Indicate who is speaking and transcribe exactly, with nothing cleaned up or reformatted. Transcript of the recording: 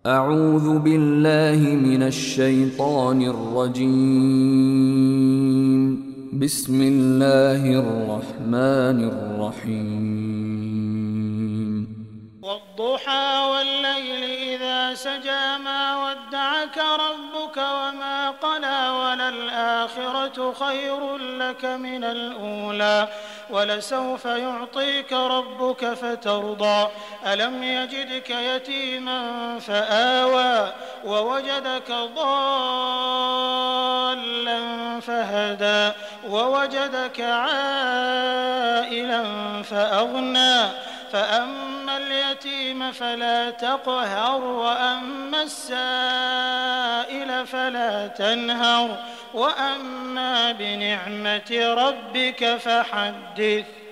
Speaker 1: أعوذ بالله من الشيطان الرجيم. بسم الله الرحمن الرحيم.
Speaker 2: والضحى والليل إذا سجى ما ودعك ربك وما قلى وللآخرة خير لك من الأولى ولسوف يعطيك ربك فترضى ألم يجدك يتيما فآوى ووجدك ضالا فهدى ووجدك عائلا فأغنى فأما اليتيم فلا تقهر وأما السائل فلا تنهر وأما بنعمة ربك فحدث.